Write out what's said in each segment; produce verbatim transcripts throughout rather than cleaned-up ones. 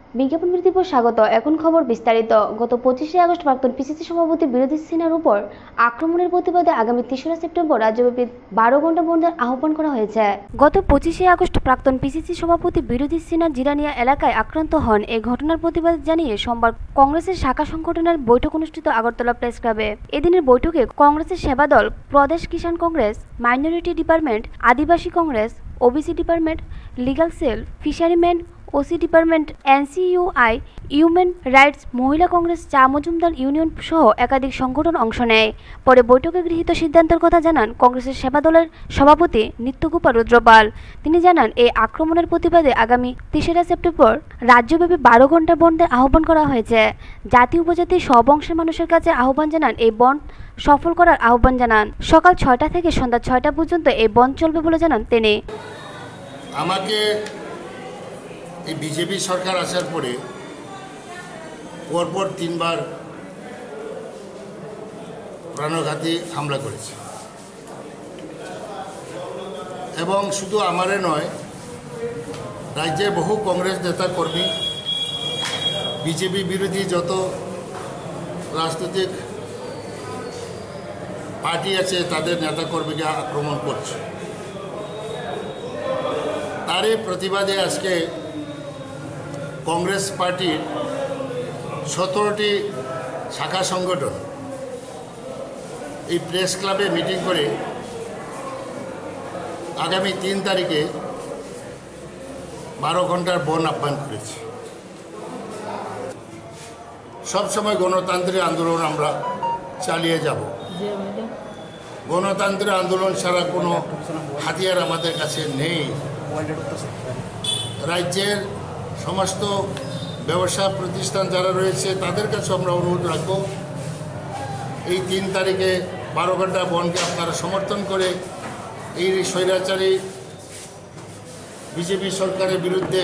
বিজ্ঞাপন বিরতির পর স্বাগত। এখন খবর বিস্তারিত। গত পঁচিশে আগস্ট প্রাক্তন পিসিসি সভাপতি বিরোধী সেনার উপর আক্রমণের প্রতিবাদে আগামী তেসরা সেপ্টেম্বর রাজ্যব্যাপী বারো ঘন্টা বন্ধের আহ্বান করা হয়েছে। গত পঁচিশে আগস্ট প্রাক্তন পিসিসি সভাপতি বিরোধী সেনার জিরানিয়া এলাকায় আক্রান্ত হন। এই ঘটনার প্রতিবাদ জানিয়ে সোমবার কংগ্রেসের শাখা সংগঠনের বৈঠক অনুষ্ঠিত আগরতলা প্রেস ক্লাবে। এদিনের বৈঠকে কংগ্রেসের সেবা দল, প্রদেশ Kisan Congress, minority department, Adivasi Congress, OBC department, legal cell, fisherman ওসি department, NCUI, human rights, Mahila Congress, চা মজুমদার ইউনিয়ন সহ একাধিক সংগঠন অংশ নেয়। পরে বৈঠকে গৃহীত সিদ্ধান্তের কথা জানান কংগ্রেসের সেবা দলের সভাপতি নিত্যগোপাল রুদ্রপাল। তিনি জানান, এই আক্রমণের প্রতিবাদে আগামী তেসরা সেপ্টেম্বর রাজ্যব্যাপী বারো ঘন্টা বন্ধের আহ্বান করা হয়েছে। জাতি উপজাতি সব অংশের মানুষের কাছে আহ্বান জানান এই বন্ধ সফল করার আহ্বান জানান। সকাল ছয়টা থেকে সন্ধ্যা ছয়টা পর্যন্ত এই বন্ধ চলবে বলে জানান তিনি। আমাকে এই বিজেপি সরকার আসার পরে পরপর তিনবার প্রাণঘাতী হামলা করেছে এবং শুধু আমারে নয়, রাজ্যের বহু কংগ্রেস নেতা কর্মী, বিজেপি বিরোধী যত রাজনৈতিক পার্টি আছে তাদের নেতা কর্মীকে আক্রমণ করছে। তারই প্রতিবাদে আজকে কংগ্রেস পার্টির সতেরোটি শাখা সংগঠন এই প্রেস ক্লাবে মিটিং করে আগামী তিন তারিখে বারো ঘন্টার বন আহ্বান করেছে। সবসময় গণতান্ত্রিক আন্দোলন আমরা চালিয়ে যাব। গণতান্ত্রিক আন্দোলন ছাড়া কোনো হাতিয়ার আমাদের কাছে নেই। রাজ্যের সমস্ত ব্যবসা প্রতিষ্ঠান যারা রয়েছে তাদের কাছে আমরা অনুরোধ রাখব, এই তিন তারিখে বারো ঘন্টা বনকে আপনারা সমর্থন করে এই স্বৈরাচারী বিজেপি সরকারের বিরুদ্ধে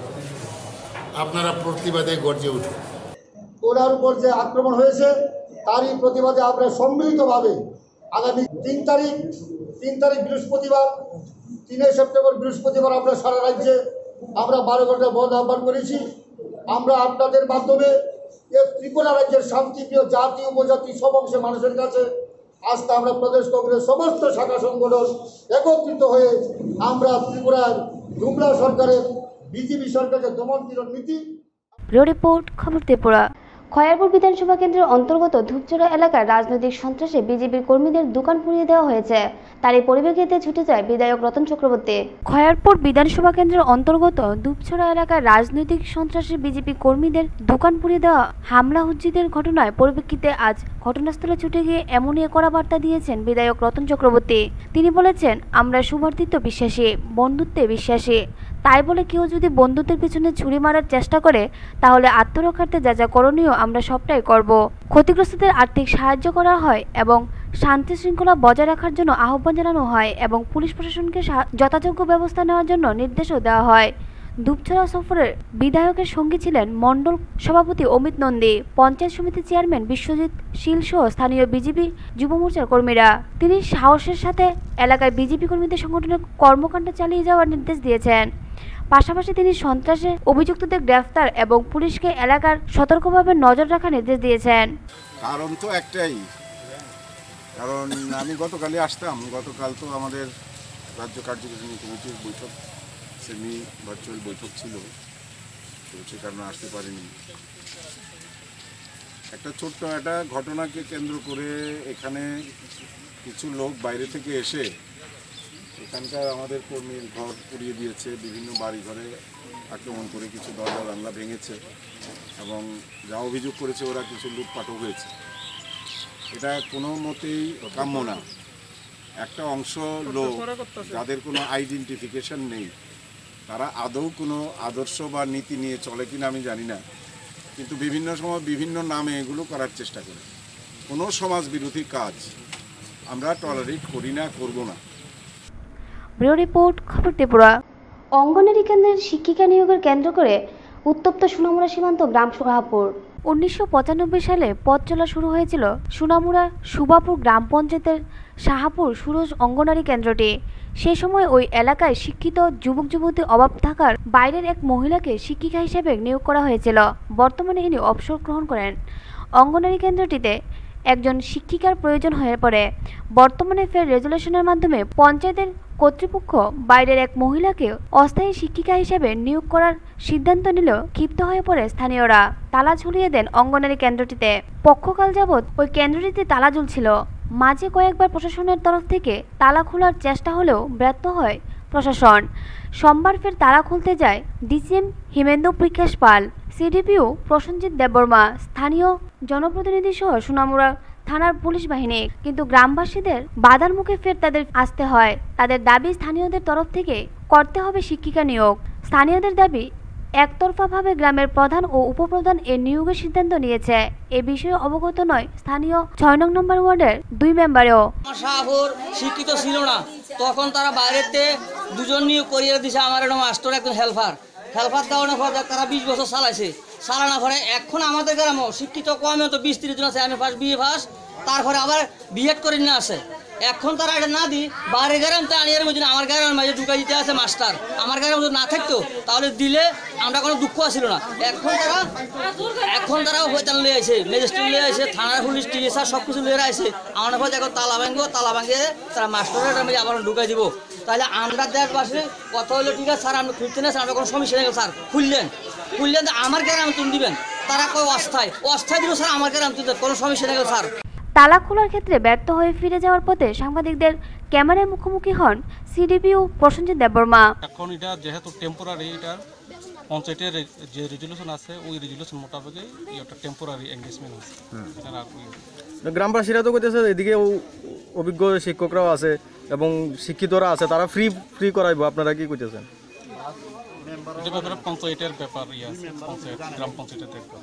আপনারা প্রতিবাদে গর্জে উঠুন। ওনার উপর যে আক্রমণ হয়েছে তারই প্রতিবাদে আমরা সম্মিলিতভাবে আগামী তিন তারিখ তিন তারিখ বৃহস্পতিবার তিনই সেপ্টেম্বর বৃহস্পতিবার আমরা সারা রাজ্যে আমরা বারো ঘন্টা বন্ধ আহ্বান করেছি। আমরা আপনাদের মাধ্যমে ত্রিপুরা রাজ্যের শান্তিপ্রিয় জাতি উপজাতি সব অংশের মানুষের কাছে আজকে আমরা প্রদেশ কংগ্রেস সমস্ত শাখা সংগঠন একত্রিত হয়ে আমরা ত্রিপুরার ধুমলা সরকারের বিজেপি সরকারের দমনপীড়ন নীতি। রিপোর্ট, খবর ত্রিপুরা। খয়ারপুর বিধানসভা কেন্দ্রের অন্তর্গত ধূপচড়া এলাকার রাজনৈতিক সন্ত্রাসে বিজেপির কর্মীদের দোকান পুড়িয়ে দেওয়া হয়েছে। তারই পরিপ্রেক্ষিতে ছুটে যায় বিধায়ক রতন চক্রবর্তী। খয়ারপুর বিধানসভা কেন্দ্রের অন্তর্গত ধূপচড়া এলাকার রাজনৈতিক সন্ত্রাসে বিজেপি কর্মীদের দোকান পুড়িয়ে দেওয়া হামলা হুজ্জিদের ঘটনায় পরিপ্রেক্ষিতে আজ ঘটনাস্থলে ছুটে গিয়ে এমনই কড়া বার্তা দিয়েছেন বিধায়ক রতন চক্রবর্তী। তিনি বলেছেন, আমরা সৌহার্দ্যে বিশ্বাসী, বন্ধুত্বে বিশ্বাসী। তাই বলে কেউ যদি বন্ধুত্বের পিছনে ছুরি মারার চেষ্টা করে তাহলে আত্মরক্ষার্থে যা যা করণীয় আমরা সবটাই করব। ক্ষতিগ্রস্তদের আর্থিক সাহায্য করা হয় এবং শান্তি শৃঙ্খলা বজায় রাখার জন্য আহ্বান জানানো হয় এবং পুলিশ প্রশাসনকে যথাযোগ্য ব্যবস্থা নেওয়ার জন্য নির্দেশও দেওয়া হয়। ধূপছড়া সফরের বিধায়কের সঙ্গী ছিলেন মণ্ডল সভাপতি অমিত নন্দী, পঞ্চায়েত সমিতির চেয়ারম্যান বিশ্বজিৎ শীল সহ স্থানীয় বিজেপি যুব মোর্চার কর্মীরা। তিনি সাহসের সাথে এলাকায় বিজেপি কর্মীদের সংগঠনের কর্মকাণ্ড চালিয়ে যাওয়ার নির্দেশ দিয়েছেন। পাশাপাশি তিনি সন্ত্রাসে অভিযুক্তদের গ্রেফতার এবং পুলিশকে এলাকার সতর্কভাবে নজর রাখার নির্দেশ দিয়েছেন। কারণ তো একটাই, কারণ আমি গতকালই আসতাম, গতকাল তো আমাদের রাজ্য কার্যকারিণী কমিটির বৈঠক, সেমি ভার্চুয়াল বৈঠক ছিল, তো সে কারণে আসতে পারিনি। একটা ছোট্ট একটা ঘটনাকে কেন্দ্র করে এখানে কিছু লোক বাইরে থেকে এসে এখানকার আমাদের কর্মীর ঘর পুড়িয়ে দিয়েছে, বিভিন্ন বাড়ি ঘরে আক্রমণ করে কিছু দরজা জানলা ভেঙেছে এবং যা অভিযোগ করেছে ওরা কিছু লুটপাটও হয়েছে। এটা কোনো মতেই কাম্য না। একটা অংশ লোক যাদের কোনো আইডেন্টিফিকেশন নেই, তারা আদৌ কোনো আদর্শ বা নীতি নিয়ে চলে কিনা আমি জানি না, কিন্তু বিভিন্ন সময় বিভিন্ন নামে এগুলো করার চেষ্টা করে। কোনো সমাজ বিরোধী কাজ আমরা টলারেট করি না, করব না। ব্যুরো রিপোর্ট, খবর ত্রিপুরা। অঙ্গনারী কেন্দ্রের শিক্ষিকা নিয়োগের কেন্দ্র করে উত্তপ্ত সোনামুড়া সীমান্ত গ্রাম সুরাপুর। উনিশশো পঁচানব্বই সালে পথ চলা শুরু হয়েছিল সোনামুড়া সুবাপুর গ্রাম পঞ্চায়েতের শাহাপুর সুরজ অঙ্গনারী কেন্দ্রটি। সে সময় ওই এলাকায় শিক্ষিত যুবক যুবতীর অভাব থাকার বাইরের এক মহিলাকে শিক্ষিকা হিসেবে নিয়োগ করা হয়েছিল। বর্তমানে ইনি অবসর গ্রহণ করেন। অঙ্গনারী কেন্দ্রটিতে একজন শিক্ষিকার প্রয়োজন হয়ে পড়ে। বর্তমানে ফের রেজুলেশনের মাধ্যমে পঞ্চায়েতের কর্তৃপক্ষ বাইরের এক মহিলাকে অস্থায়ী শিক্ষিকা হিসেবে নিয়োগ করার সিদ্ধান্ত নিলেও ক্ষিপ্ত হয়ে পড়ে স্থানীয়রা। তালা ঝুলিয়ে দেন অঙ্গনারী কেন্দ্রটিতে। পক্ষকাল যাবৎ ওই কেন্দ্রটিতে তালা ঝুলছিল। মাঝে কয়েকবার প্রশাসনের তরফ থেকে তালা খোলার চেষ্টা হলেও ব্যর্থ হয় প্রশাসন। সোমবার ফের তালা খুলতে যায় ডিসিএম হিমেন্দ্র বিকাশ পাল, সিডিপিও প্রসেনজিৎ দেববর্মা, স্থানীয় জনপ্রতিনিধি সহ সোনামুড়া থানার পুলিশ বাহিনী। কিন্তু গ্রামবাসীদের বাধার মুখে ফের তাদের আসতে হয়। তাদের দাবি স্থানীয়দের তরফ থেকে করতে হবে শিক্ষিকা নিয়োগ। স্থানীয়দের দাবি একতরফাভাবে গ্রামের প্রধান ও উপপ্রধান এ নিয়োগের সিদ্ধান্ত নিয়েছে। এ বিষয়ে অবগত নয় স্থানীয় ছয় নং নম্বর ওয়ার্ডের দুই মেম্বারও। শাহপুর শিক্ষিত ছিল না, তখন তারা বাইরেতে দুজন নিয়োগ করিয়ে দিছে। আমার একটা মাস্টার একজন হেল্পার হেল্পার দেওয়ানোর পর তারা বিশ বছর চালাইছে। চালানোর পরে এখন আমাদের গ্রামও শিক্ষিত কমে তো বিশ তিরিশ জন আছে। আমি ফার্স্ট বিএ ফার্স্ট, তারপরে আবার বিএড করে নিয়ে আসে। এখন তারা এটা না দিই বাইরে গ্রাম তা আনিয়ে বুঝি আমার গ্রামের মাঝে ঢুকাই দিতে আছে মাস্টার। আমার গ্রামে যদি না থাকতো তাহলে দিলে আমরা কোনো দুঃখ আসছিল না। এখন তারা এখন তারা হয়তো লিয়ে আসে, ম্যাজিস্ট্রেট লিয়ে আসে, থানার পুলিশ টিএসআর সব কিছু লিয়ে আসে। আমার পর এখন তালা ভাঙবো, তালা ভাঙে তারা মাস্টারের মাঝে আবার ঢুকাই দিব। তাহলে আমরা দেশবাসী কথা হলো ঠিক আছে স্যার আপনি খুলতে না, আমরা কোনো সমস্যা নেই স্যার খুললেন খুললেন আমার গ্রামে তুমি দিবেন। তারা কয় অস্থায় অস্থায় দিল স্যার আমার গ্রামে তুমি কোনো সমস্যা নেই স্যার। তালা খোলার ক্ষেত্রে ব্যর্থ হয়ে ফিরে যাওয়ার পথে সাংবাদিকদের ক্যামেরায় মুখোমুখি হন সিডিপিও প্রসেনজিৎ দেববর্মা। এখন এটা যেহেতু টেম্পোরারি, এটা পঞ্চায়েতের যে রেজুলেশন আছে ওই রেজুলেশন মোতাবেক এটা টেম্পোরারি এনগেজমেন্ট আছে। গ্রামবাসীরা তো কইতেছে এদিকে অভিজ্ঞ শিক্ষকরাও আছে এবং শিক্ষিতরা আছে, তারা ফ্রি ফ্রি করাইবো। আপনারা কি কইতেছেন? এটা ব্যাপারে পঞ্চায়েতের ব্যাপার ইয়ে আছে, পঞ্চায়েত গ্রাম পঞ্চায়েতের দেখবে।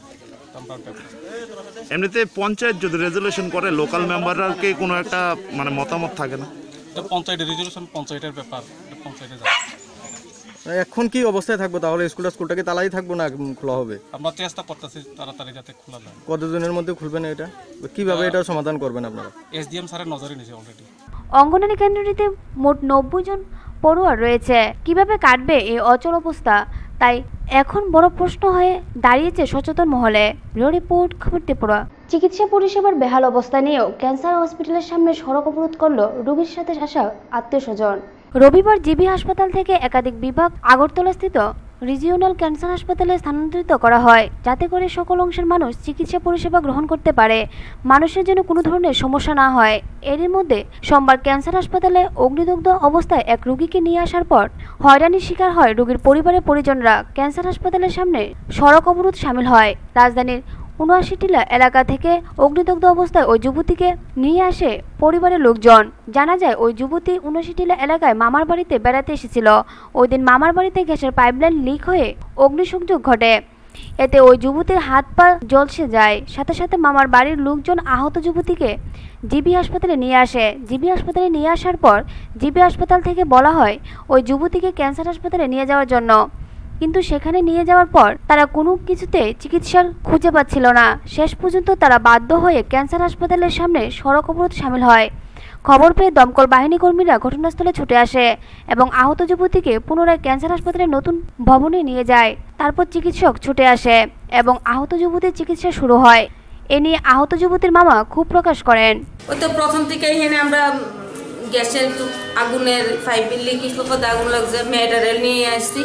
এমনিতে পঞ্চায়েত যদি রেজুলেশন করে লোকাল মেম্বাররা কি কোনো একটা মানে মতামত থাকে না? এটা পঞ্চায়েতের রেজুলেশন, পঞ্চায়েতের ব্যাপার, পঞ্চায়েতে যায়। এখন কি অবস্থায় থাকবো তাহলে? স্কুলটা স্কুলটাকে তালাই থাকবো না খোলা হবে? আমরা চেষ্টা করতেছি তাড়াতাড়ি যাতে খোলা যায়। কতদিনের মধ্যে খুলবেন এটা? কিভাবে এটা সমাধান করবেন আপনারা? এসডিএম স্যারের নজরে নিয়েছে অলরেডি। অঙ্গনারী কেন্দ্রটিতে মোট নব্বই জন পড়ুয়া রয়েছে। কিভাবে কাটবে এই অচল অবস্থা, তাই এখন বড় প্রশ্ন হয়ে দাঁড়িয়েছে সচেতন মহলে। ব্যুরো রিপোর্ট, খবর ত্রিপুরা। চিকিৎসা পরিষেবার বেহাল অবস্থা নিয়েও ক্যান্সার হসপিটালের সামনে সড়ক অবরোধ করল রোগীর সাথে আসা আত্মীয় স্বজন। রবিবার জিবি হাসপাতাল থেকে একাধিক বিভাগ আগরতলাস্থিত রিজিওনাল ক্যান্সার হাসপাতালে স্থানান্তরিত করা হয়, যাতে করে সকল অংশের মানুষ চিকিৎসা পরিষেবা গ্রহণ করতে পারে, মানুষের জন্য কোনো ধরনের সমস্যা না হয়। এরই মধ্যে সোমবার ক্যান্সার হাসপাতালে অগ্নিদগ্ধ অবস্থায় এক রোগীকে নিয়ে আসার পর হয়রানির শিকার হয় রোগীর পরিবারের পরিজনরা। ক্যান্সার হাসপাতালের সামনে সড়ক অবরোধ শামিল হয়। রাজধানীর উনআশি টিলা এলাকা থেকে অগ্নিদগ্ধ অবস্থায় ওই যুবতীকে নিয়ে আসে পরিবারের লোকজন। জানা যায় ওই যুবতী উনআশি টিলা এলাকায় মামার বাড়িতে বেড়াতে এসেছিল। ওই দিন মামার বাড়িতে গ্যাসের পাইপলাইন লিক হয়ে অগ্নিসংযোগ ঘটে। এতে ওই যুবতীর হাত পা ঝলসে যায়। সাথে সাথে মামার বাড়ির লোকজন আহত যুবতীকে জিবি হাসপাতালে নিয়ে আসে। জিবি হাসপাতালে নিয়ে আসার পর জিবি হাসপাতাল থেকে বলা হয় ওই যুবতীকে ক্যান্সার হাসপাতালে নিয়ে যাওয়ার জন্য, কিন্তু সেখানে নিয়ে যাওয়ার পর তারা কোনো কিছুতে চিকিৎসার খুঁজে পাচ্ছিল না। শেষ পর্যন্ত তারা বাধ্য হয়ে ক্যান্সার হাসপাতালের সামনে সড়ক অবরোধ শামিল হয়। খবর পেয়ে দমকল বাহিনী কর্মীরা ঘটনাস্থলে ছুটে আসে এবং আহত যুবতীকে পুনরায় ক্যান্সার হাসপাতালের নতুন ভবনে নিয়ে যায়। তারপর চিকিৎসক ছুটে আসে এবং আহত যুবতীর চিকিৎসা শুরু হয়। এ নিয়ে আহত যুবতীর মামা ক্ষোভ প্রকাশ করেন। ওই তো প্রথম থেকে এখানে আমরা গ্যাসের আগুনের পাইপের লিকেজ পথে আগুন লাগছে, মেয়েটারে নিয়ে আসছি।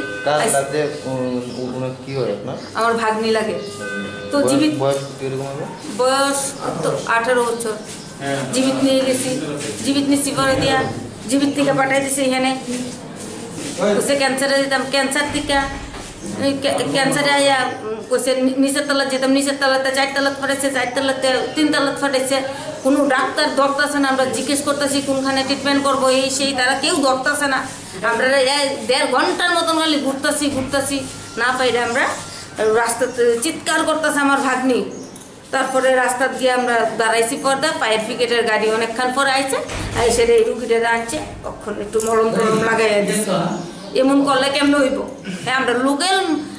আমার ভাগ্নি লাগে তো জীবিত, বয়স তো আঠারো বছর। জীবিত নিয়ে গেছি, জীবিত নিচ্ছি করে দিয়া জীবিত থেকে পাঠাই দিছি এখানে। সে ক্যান্সারে যেতাম, ক্যান্সার থেকে ক্যান্সারে আইয়া কইছে নিচের তলায় যেতাম, নিচের তলাতে চার তলাত ফাটাইছে, চার তলাতে তিন তলাত ফাটাইছে। কোনো ডাক্তার ধরতেছে না। আমরা জিজ্ঞেস করতেছি কোনখানে ট্রিটমেন্ট করবো, এই সেই, তারা কেউ ধরতেছে না। আমরা দেড় ঘন্টার মতন খালি ঘুরতেছি ঘুরতেছি না পাইলে আমরা রাস্তাতে চিৎকার করতেছে আমার ভাগ্নি। তারপরে রাস্তা দিয়ে আমরা দাঁড়াইছি পর্দা, ফায়ার ব্রিগেডের গাড়ি অনেকক্ষণ পরে আইছে, আইসে এই রুগীটা আনছে, তখন একটু মলম টলম লাগাইয়া দিচ্ছে। এমন করলে কেমন হইব? হ্যাঁ, আমরা লোকাল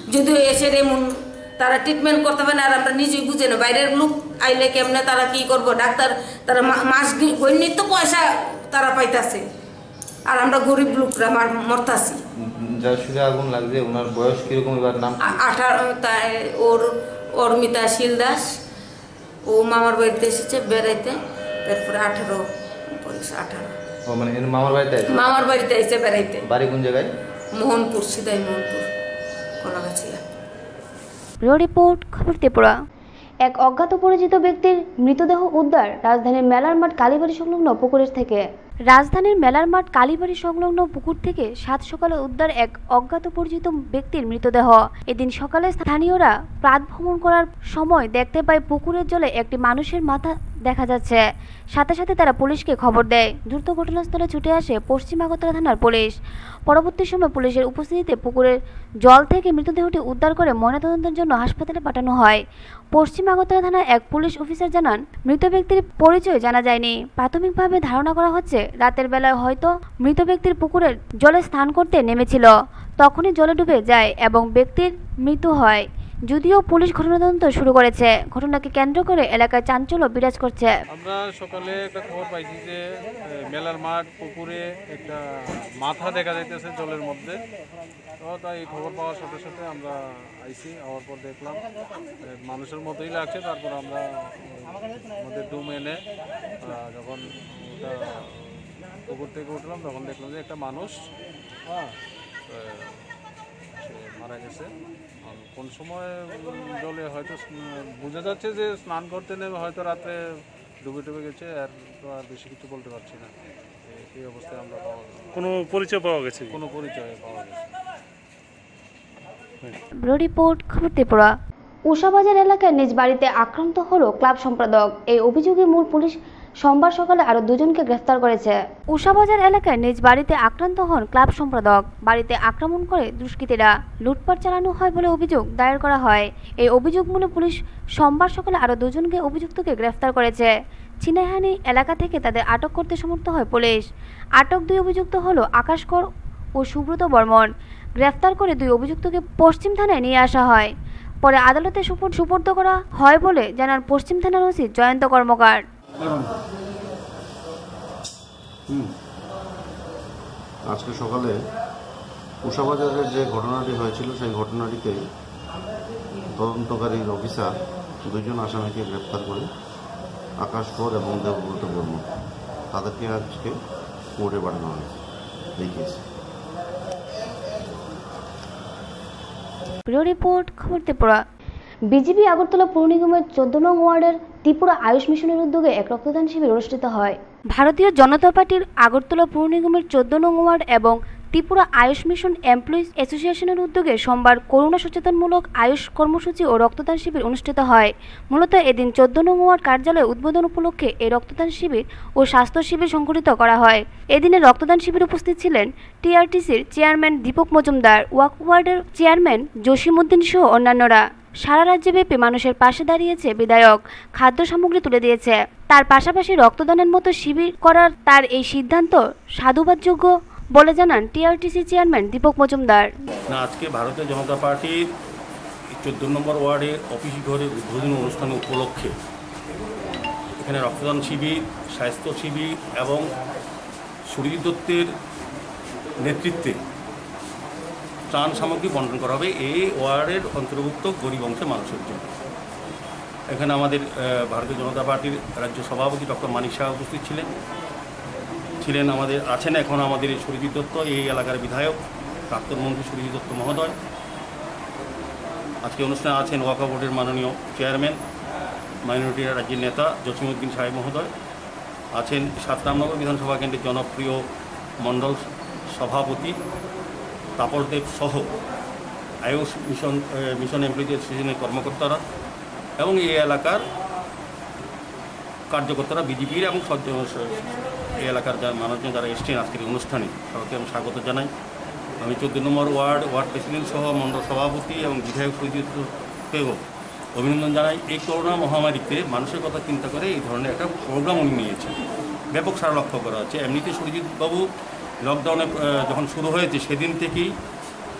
যদিও এসে এমন তারা ট্রিটমেন্ট করতে পারে না, আর আমরা নিজেই বুঝে না বাইরের লোক আইলে কেমনে তারা কি করব, ডাক্তার তারা মাস গণ্যিত পয়সা তারা পাইতাছে, আর আমরা গরিব লোকরা মরতাছি। যার শুধু আগুন লাগছে ওনার বয়স কিরকম, এবার নাম আঠারো, তাই ওর অর্মিতা শীল দাস, ও মামার বাড়িতে এসেছে বেড়াইতে, তারপরে আঠারো আঠারো ও মানে এর মামার বাড়িতে আছে, মামার বাড়িতে এসে বেড়াইতে। বাড়ি কোন জায়গায়? মোহনপুর, সিদাই মোহনপুর, কলাগাছিয়া। ব্যুরো রিপোর্ট, খবর ত্রিপুরা। এক অজ্ঞাত পরিচিত ব্যক্তির মৃতদেহ উদ্ধার রাজধানীর মেলার মাঠ কালীবাড়ি সংলগ্ন পুকুরের থেকে। রাজধানীর মেলার মাঠ কালীবাড়ি সংলগ্ন পুকুর থেকে সাত সকালে উদ্ধার এক অজ্ঞাত পরিচিত ব্যক্তির মৃতদেহ। এদিন সকালে স্থানীয়রা প্রাত ভ্রমণ করার সময় দেখতে পায় পুকুরের জলে একটি মানুষের মাথা দেখা যাচ্ছে। সাথে সাথে তারা পুলিশকে খবর দেয়। দ্রুত ঘটনাস্থলে ছুটে আসে পশ্চিম আগরতলা থানার পুলিশ। পরবর্তী সময় পুলিশের উপস্থিতিতে পুকুরের জল থেকে মৃতদেহটি উদ্ধার করে ময়নাতদন্তের জন্য হাসপাতালে পাঠানো হয়। পশ্চিম আগরতলা থানার এক পুলিশ অফিসার জানান, মৃত ব্যক্তির পরিচয় জানা যায়নি। প্রাথমিকভাবে ধারণা করা হচ্ছে রাতের বেলায় হয়তো মৃত ব্যক্তির পুকুরের জলে স্নান করতে নেমেছিল, তখনই জলে ডুবে যায় এবং ব্যক্তির মৃত্যু হয়। যদিও পুলিশ ঘটনা তদন্ত শুরু করেছে, ঘটনাকে কেন্দ্র করে এলাকায় চাঞ্চল্য বিরাজ করছে। আমরা সকালে একটা খবর পাইছি যে মেলার মাঠ পুকুরে একটা মাথা দেখা যাইতেছে জলের মধ্যে। তো তাই এই খবর পাওয়ার সাথে সাথে আমরা আইছি, আওয়ার পর দেখলাম মানুষের মতোই লাগছে। তারপর আমরা আমাদের ডুম এনে যখন পুকুর থেকে উঠলাম তখন দেখলাম যে একটা মানুষ হ্যাঁ মারা গেছে। কোন সময় জলে হয়তো বোঝা যাচ্ছে যে স্নান করতে নেমে হয়তো রাতে ডুবে ডুবে গেছে, আর তো আর বেশি কিছু বলতে পারছি না। এই অবস্থায় আমরা কোনো পরিচয় পাওয়া গেছে? কোনো পরিচয় পাওয়া গেছে। ব্যুরো রিপোর্ট, খবর ত্রিপুরা। উষাবাজার এলাকায় নিজ বাড়িতে আক্রান্ত হলো ক্লাব সম্পাদক। এই অভিযোগে মূল পুলিশ সোমবার সকালে আরো দুজনকে গ্রেফতার করেছে। উষাবাজার এলাকায় নিজ বাড়িতে আক্রান্ত হন ক্লাব সম্পাদক। বাড়িতে আক্রমণ করে দুষ্কৃতীরা, লুটপাট চালানো হয় বলে অভিযোগ দায়ের করা হয়। এই অভিযোগ মূলে পুলিশ সোমবার সকালে আরো দুজনকে অভিযুক্তকে গ্রেফতার করেছে। চিনাইহানি এলাকা থেকে তাদের আটক করতে সমর্থ হয় পুলিশ। আটক দুই অভিযুক্ত হলো আকাশ কর ও সুব্রত বর্মন। গ্রেফতার করে দুই অভিযুক্তকে পশ্চিম থানায় নিয়ে আসা হয়, পরে আদালতে সুপর্দ করা হয় বলে জানান পশ্চিম থানার ওসি জয়ন্ত কর্মকার। আজকে সকালে উষাবাজারের যে ঘটনাটি হয়েছিল সেই ঘটনাটিতে তদন্তকারী অফিসার দুজন আসামিকে গ্রেপ্তার করে, আকাশ কর এবং দেবব্রত বর্মন, তাদেরকে আজকে কোর্টে পাঠানো হয়েছে এই কেসে। ব্যুরো রিপোর্ট, খবর ত্রিপুরা। বিজেপি আগরতলা পৌর নিগমের চোদ্দ নং ওয়ার্ডের ত্রিপুরা আয়ুষ মিশনের উদ্যোগে এক রক্তদান শিবির অনুষ্ঠিত হয়। ভারতীয় জনতা পার্টির আগরতলা পৌর নিগমের চোদ্দ নং ওয়ার্ড এবং ত্রিপুরা আয়ুষ মিশন এমপ্লয়িজ অ্যাসোসিয়েশনের উদ্যোগে সোমবার করোনা সচেতনমূলক আয়ুষ কর্মসূচি ও রক্তদান শিবির অনুষ্ঠিত হয়। মূলত এদিন চোদ্দ নং ওয়ার্ড কার্যালয় উদ্বোধন উপলক্ষে এই রক্তদান শিবির ও স্বাস্থ্য শিবির সংগঠিত করা হয়। এদিনে রক্তদান শিবির উপস্থিত ছিলেন টিআরটিসির চেয়ারম্যান দীপক মজুমদার, ওয়াক ওয়ার্ডের চেয়ারম্যান জসিমউদ্দিন সহ অন্যান্যরা। সারা রাজ্যব্যাপী মানুষের পাশে দাঁড়িয়েছে বিধায়ক, খাদ্য সামগ্রী তুলে দিয়েছে। তার পাশাপাশি রক্তদানের মতো শিবির করার তার এই সিদ্ধান্ত সাধুবাদযোগ্য বলে জানান টিআরটিসি চেয়ারম্যান দীপক মজুমদার। না, আজকে ভারতীয় জনতা পার্টির চোদ্দ নম্বর ওয়ার্ডের অফিস ঘরের উদ্বোধনী অনুষ্ঠান উপলক্ষে এখানে রক্তদান শিবির, স্বাস্থ্য শিবির এবং সুরজিৎ দত্তের নেতৃত্বে ত্রাণ সামগ্রী বন্টন করা হবে এই ওয়ার্ডের অন্তর্ভুক্ত গরিব অংশের মানুষের জন্য। এখানে আমাদের ভারতীয় জনতা পার্টির রাজ্য সভাপতি ডক্টর মানিক শাহ উপস্থিত ছিলেন ছিলেন আমাদের আছেন এখন আমাদের সুরজিৎ দত্ত, এই এলাকার বিধায়ক, প্রাক্তন মন্ত্রী সুরজিৎ দত্ত মহোদয়। আজকে অনুষ্ঠানে আছেন ওয়াকা বোর্ডের মাননীয় চেয়ারম্যান, মাইনরিটি রাজ্যের নেতা জসিমউদ্দিন সাহেব মহোদয়, আছেন সাত রামনগর বিধানসভা কেন্দ্রের জনপ্রিয় মণ্ডল সভাপতি তাপস দেব সহ আয়ুষ মিশন মিশন এমপ্লয়িজ অ্যাসোসিয়েশনের কর্মকর্তারা এবং এই এলাকার কার্যকর্তারা, বিজেপির এবং এই এলাকার যারা মানুষজন যারা এসছেন আজকের অনুষ্ঠানে সবাইকে আমি স্বাগত জানাই। আমি চোদ্দ নম্বর ওয়ার্ড ওয়ার্ড প্রেসিডেন্ট সহ মণ্ডল সভাপতি এবং বিধায়ক সুরজিৎকেও অভিনন্দন জানাই। এই করোনা মহামারীতে মানুষের কথা চিন্তা করে এই ধরনের একটা প্রোগ্রাম উনি নিয়েছেন, ব্যাপক সারা লক্ষ্য করা হচ্ছে। এমনিতে সুরজিৎবাবু লকডাউনে যখন শুরু হয়েছে সেদিন থেকেই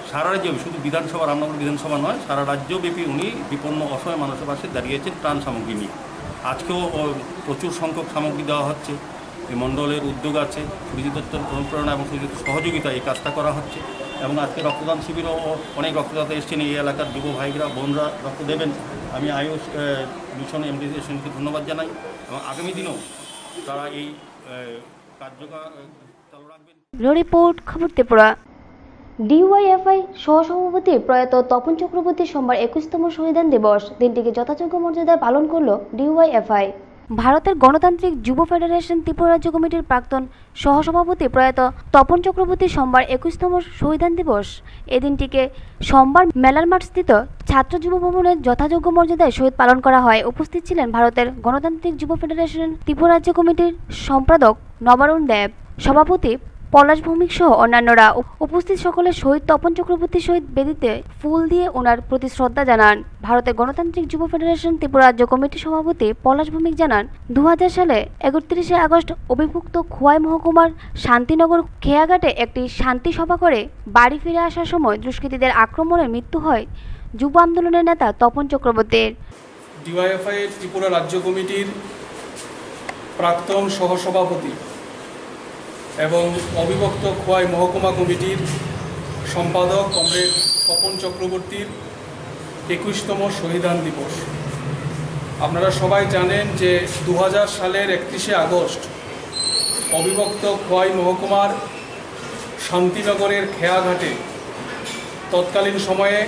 সারা রাজ্যে শুধু বিধানসভা রামনগর বিধানসভা নয়, সারা রাজ্যব্যাপী উনি বিপন্ন অসহায় মানুষের পাশে দাঁড়িয়েছেন ত্রাণ সামগ্রী নিয়ে। আজকেও প্রচুর সংখ্যক সামগ্রী দেওয়া হচ্ছে। এই মণ্ডলের উদ্যোগ আছে, সুরজিৎ দত্তের অনুপ্রেরণা এবং সুরজিৎ সহযোগিতা এই কাজটা করা হচ্ছে। এবং আজকে রক্তদান শিবিরও অনেক রক্তদাতা এসেছেন, এই এলাকার যুব ভাইরা বোনরা রক্ত দেবেন। আমি আয়ুষ মিশন এমডি সেনকে ধন্যবাদ জানাই এবং আগামী দিনেও তারা এই কার্যকর চালু রাখবেন। রিপোর্ট খবর ত্রিপুরা। ডিওয়াইএফআই সহসভাপতি প্রয়াত তপন চক্রবর্তী সোমবার একুশতম শহীদান দিবস দিনটিকে যথাযোগ্য মর্যাদায় পালন করল ডিওয়াইএফআই। ভারতের গণতান্ত্রিক যুব ফেডারেশন ত্রিপুরা রাজ্য কমিটির প্রাক্তন সহসভাপতি প্রয়াত তপন চক্রবর্তী সোমবার একুশতম শহীদান দিবস এই দিনটিকে সোমবার মেলার মাঠস্থিত ছাত্র যুব ভবনের যথাযোগ্য মর্যাদায় শহীদ পালন করা হয়। উপস্থিত ছিলেন ভারতের গণতান্ত্রিক যুব ফেডারেশন ত্রিপুরা রাজ্য কমিটির সম্পাদক নবারুণ দেব, সভাপতি পলাশ ভৌমিক সহ অন্যান্যরা। উপস্থিত সকলে শহীদ তপন চক্রবর্তী শহীদ বেদিতে ফুল দিয়ে ওনার প্রতি শ্রদ্ধা জানান। ভারতের গণতান্ত্রিক যুব ফেডারেশন ত্রিপুরা রাজ্য কমিটির সভাপতি পলাশ ভৌমিক জানান, দু হাজার সালে একত্রিশে আগস্ট অভিভুক্ত খোয়াই মহকুমার শান্তিনগর খেয়াঘাটে একটি শান্তি সভা করে বাড়ি ফিরে আসার সময় দুষ্কৃতীদের আক্রমণে মৃত্যু হয় যুব আন্দোলনের নেতা তপন চক্রবর্তীর। ডিওয়াইএফআই ত্রিপুরা রাজ্য কমিটির প্রাক্তন সহসভাপতি এবং অবিভক্ত খোয়াই মহকুমা কমিটির সম্পাদক কমরেড তপন চক্রবর্তীর একুশতম শহীদান দিবস। আপনারা সবাই জানেন যে দু হাজার সালের একত্রিশে আগস্ট অবিভক্ত খোয়াই মহকুমার শান্তিনগরের খেয়াঘাটে তৎকালীন সময়ে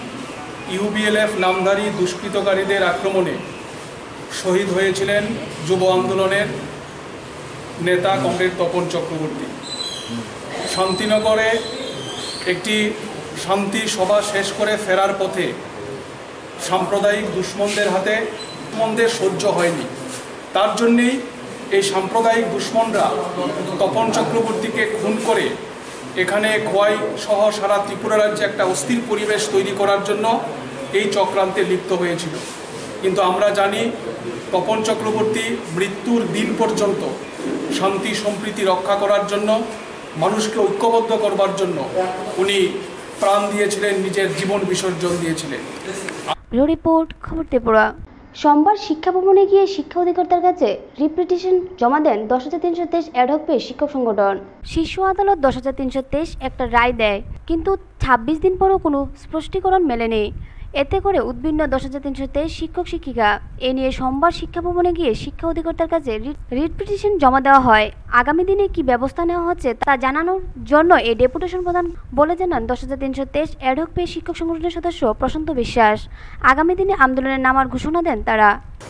ইউবিএলএফ নামধারী দুষ্কৃতকারীদের আক্রমণে শহীদ হয়েছিলেন যুব আন্দোলনের নেতা কমরেড তপন চক্রবর্তী। শান্তিনগরে একটি শান্তি সভা শেষ করে ফেরার পথে সাম্প্রদায়িক দুশ্মনদের হাতে দুশ্মনদের সহ্য হয়নি, তার জন্যেই এই সাম্প্রদায়িক দুশ্মনরা তপন চক্রবর্তীকে খুন করে এখানে খোয়াই সহ সারা ত্রিপুরা রাজ্যে একটা অস্থির পরিবেশ তৈরি করার জন্য এই চক্রান্তে লিপ্ত হয়েছিল। কিন্তু আমরা জানি তপন চক্রবর্তী মৃত্যুর দিন পর্যন্ত শান্তি সম্প্রীতি রক্ষা করার জন্য, মানুষকে ঐক্যবদ্ধ করবার জন্য উনি প্রাণ দিয়েছিলেন, নিজের জীবন বিসর্জন দিয়েছিলেন। রিপোর্ট খবর ত্রিপুরা। সোমবার শিক্ষা ভবনে গিয়ে শিক্ষা অধিকর্তার কাছে রিপিটিশন জমা দেন দশ হাজার তিনশো তেইশ অ্যাডহক পে শিক্ষক সংগঠন। শীর্ষ আদালত দশ হাজার তিনশো তেইশ একটা রায় দেয়, কিন্তু ছাব্বিশ দিন পরও কোনো স্পষ্টীকরণ মেলেনি। এতে করে উদ্বিগ্ন দশ হাজার তিনশো তেইশ শিক্ষক শিক্ষিকা। এ নিয়ে সোমবার শিক্ষা ভবনে গিয়ে শিক্ষা অধিকর্তার কাছে রিট পিটিশন জমা দেওয়া হয়। আগামী দিনে কি ব্যবস্থা নেওয়া হচ্ছে তা জানানোর জন্য এই ডেপুটেশন প্রদান বলে জানান দশ হাজার তিনশো তেইশ অ্যাডহক পে শিক্ষক সংগঠনের সদস্য প্রশান্ত বিশ্বাস। আগামী দিনে আন্দোলনের নামার ঘোষণা দেন তারা।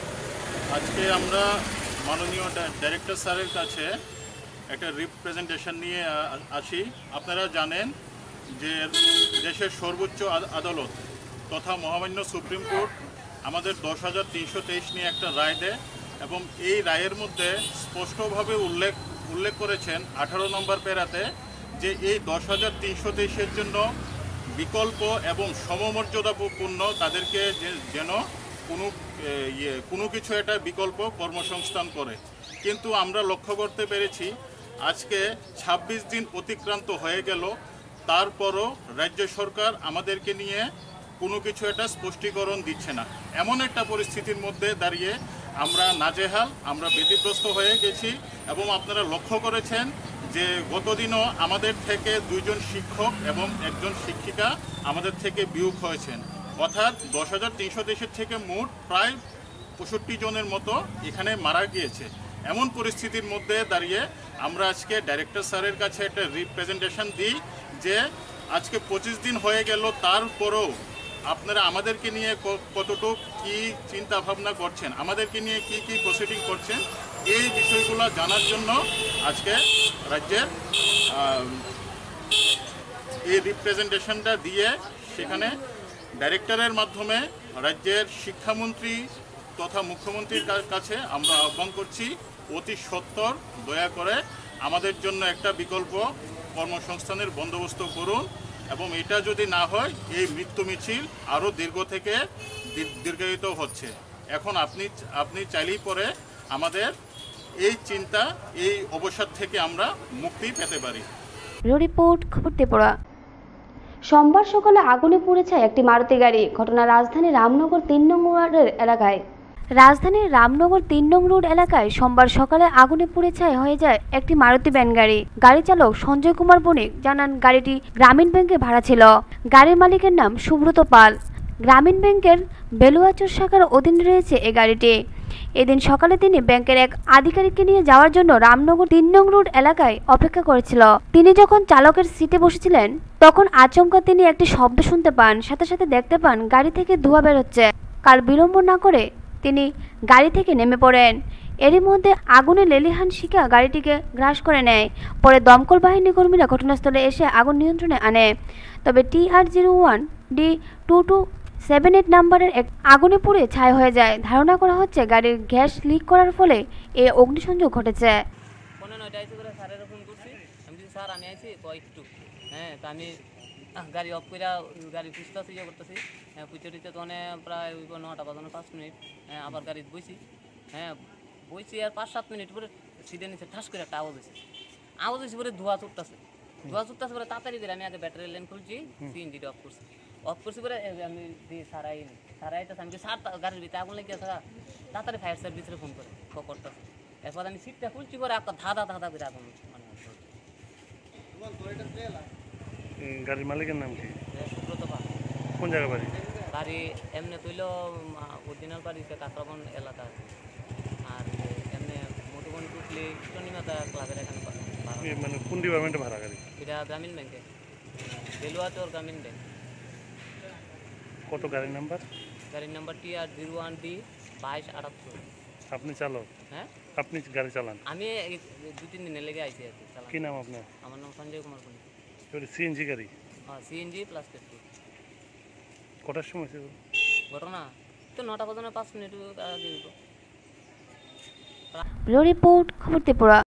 আজকে আমরা মাননীয় ডাইরেক্টর স্যারের কাছে একটা রিপ্রেজেন্টেশন নিয়ে আসি। আপনারা জানেন যে দেশের সর্বোচ্চ আদালত তথা মহামান্য সুপ্রিম কোর্ট আমাদের দশ হাজার তিনশো তেইশ নিয়ে একটা রায় দেয় এবং এই রায়ের মধ্যে স্পষ্টভাবে উল্লেখ উল্লেখ করেছেন আঠারো নম্বর প্যারাতে যে এই দশ হাজার তিনশো তেইশের জন্য বিকল্প এবং সমমর্যাদাপূর্ণ তাদেরকে যেন কোনো ইয়ে কোনো কিছু একটা বিকল্প কর্মসংস্থান করে। কিন্তু আমরা লক্ষ্য করতে পেরেছি আজকে ছাব্বিশ দিন অতিক্রান্ত হয়ে গেল, তারপরও রাজ্য সরকার আমাদেরকে নিয়ে কোনো কিছু একটা স্পষ্টীকরণ দিচ্ছে না। এমন একটা পরিস্থিতির মধ্যে দাঁড়িয়ে আমরা নাজেহাল, আমরা ব্যতিগ্রস্ত হয়ে গেছি এবং আপনারা লক্ষ্য করেছেন যে গতদিনও আমাদের থেকে দুইজন শিক্ষক এবং একজন শিক্ষিকা আমাদের থেকে বিয়োগ হয়েছেন, অর্থাৎ দশ হাজার তিনশো দেশের থেকে মোট প্রায় পঁয়ষট্টি জনের মতো এখানে মারা গিয়েছে। এমন পরিস্থিতির মধ্যে দাঁড়িয়ে আমরা আজকে ডাইরেক্টর স্যারের কাছে একটা রিপ্রেজেন্টেশন দিই যে আজকে পঁচিশ দিন হয়ে গেল, তারপরেও আপনারা আমাদেরকে নিয়ে কতটুকু কী চিন্তা ভাবনা করছেন, আমাদেরকে নিয়ে কি কি প্রসিডিং করছেন, এই বিষয়গুলো জানার জন্য আজকে রাজ্যের এই রিপ্রেজেন্টেশনটা দিয়ে সেখানে ডাইরেক্টরের মাধ্যমে রাজ্যের শিক্ষামন্ত্রী তথা মুখ্যমন্ত্রীর কাছে আমরা আহ্বান করছি অতি সত্বর দয়া করে আমাদের জন্য একটা বিকল্প কর্মসংস্থানের বন্দোবস্ত করুন এবং এটা যদি না হয় এই মৃত্যু মিছিল আরও দীর্ঘ থেকে দীর্ঘায়িত হচ্ছে। এখন আপনি আপনি চাইলেই পরে আমাদের এই চিন্তা এই অবসাদ থেকে আমরা মুক্তি পেতে পারি। রিপোর্ট খবর ত্রিপুরা। সোমবার সকালে আগুনে পুড়ে যায় একটি মারুতি গাড়ি। ঘটনা রাজধানীর রামনগর তিন নং ওয়ার্ডের এলাকায়। রাজধানীর রামনগর তিন নং রোড এলাকায় সোমবার সকালে আগুনে পুড়ে ছাই হয়ে যায় একটি মারুতি ভ্যান গাড়ি। গাড়ি চালক সঞ্জয় কুমার বণিক জানান, গাড়িটি গ্রামীণ ব্যাংকে ভাড়া ছিল। গাড়ির মালিকের নাম সুব্রত পাল। গ্রামীণ ব্যাংকের বেলুয়াচর শাখার অধীনে রয়েছে এই গাড়িটি। এদিন সকালে তিনি ব্যাংকের এক আধিকারিককে নিয়ে যাওয়ার জন্য রামনগর তিন নং রোড এলাকায় অপেক্ষা করেছিল। তিনি যখন চালকের সিটে বসেছিলেন তখন আচমকা তিনি একটি শব্দ শুনতে পান। সাথে সাথে দেখতে পান গাড়ি থেকে ধোঁয়া বের হচ্ছে। কার বিলম্ব না করে তিনি গাড়ি থেকে নেমে পড়েন। এরই মধ্যে আগুনে লেলিহান শিখা গাড়িটিকে গ্রাস করে নেয়। পরে দমকল বাহিনী কর্মীরা ঘটনাস্থলে এসে আগুন নিয়ন্ত্রণে আনে। তবে T R zero one D two two seven eight নাম্বারের এক আগুনে পুড়ে ছাই হয়ে যায়। ধারণা করা হচ্ছে গাড়ির গ্যাস লিক করার ফলে এই অগ্নিসংযোগ ঘটেছে। স্যার আমি আইছি একটু হ্যাঁ তা আমি গাড়ি অফ করে গাড়ি খুঁজতেছি ইয়ে করতেছি হ্যাঁ পুজো দিতে তো প্রায় নটা বাজানো পাঁচ মিনিট হ্যাঁ আবার গাড়ি বইছি হ্যাঁ বইছি আর পাঁচ সাত মিনিট পরে সিটে নিচে ঠাস করে একটা আওয়াজ হয়েছে আওয়াজ হয়েছে পরে ধোয়া ছুটতেছে ধোয়া ছুটতেছে পরে তাড়াতাড়ি দিলে আমি আগে ব্যাটারি লাইন খুলছি সিএনজিটা অফ করছি অফ করছি পরে আমি দিয়ে সারাই নি সারাইতেছে আমি সার গাড়ির ভিতরে আগুন লেগে আছে তাড়াতাড়ি ফায়ার সার্ভিসে ফোন করে করতেছে। এরপর আমি সিটটা খুলছি পরে একটা ধাঁধা ধাঁধা করে আগুন মানে গাড়ির মালিকের নাম কি? সুব্রত পাল। কোন জায়গা বাড়ি? বাড়ি এমনি তৈল অরিজিনাল বাড়িতে কাকরাবন এলাকা আছে। আর এমনি মধুবন টুকলি শনিমাতা ক্লাবের এখানে মানে কোন ডিপার্টমেন্টে ভাড়া গাড়ি? এটা গ্রামীণ ব্যাংকে বেলুয়াচর গ্রামীণ ব্যাংক। কত গাড়ির নাম্বার? গাড়ির নাম্বার T R zero one D বাইশ আটাত্তর। আপনি চালক? হ্যাঁ আপনি গাড়ি চালান? আমি দু তিন দিনে লেগে আইছি আর কি চালান। কি নাম আপনার? আমার নাম সঞ্জয় কুমার বণিক। সিএনজি গাড়ি? হ্যাঁ সিএনজি প্লাস পেট্রোল। কটার সময় ছিল ঘটনা? তো নটা বাজানো পাঁচ মিনিট আগে। রিপোর্ট খবর ত্রিপুরা।